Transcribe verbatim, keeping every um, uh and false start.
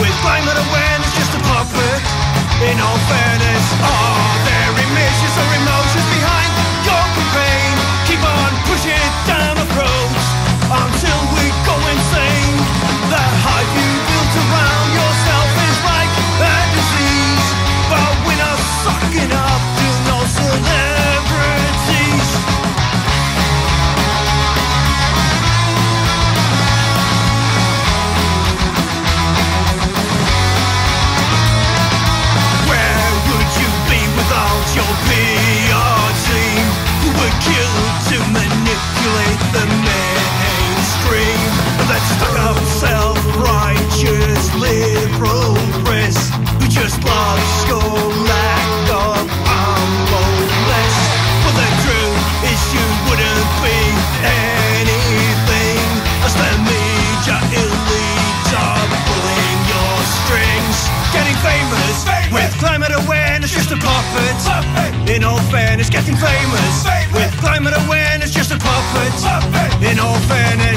with climate awareness just a puppet. In all fairness, are there emissions or emotions behind your campaign? Keep on pushing it down the roads until we go insane. The hype you built around yourself is like a disease, but we're not sucking up to no celebrities. Where would you be without your P R team, who were killed to manipulate the mainstream? That stuck up self-righteous liberal press, who just loves your lack of humbleness. But the truth is you wouldn't be anything as the media elites are pulling your strings. Getting famous with climate awareness just a puppet. In all fairness, getting famous with climate awareness just a puppet. In all fairness,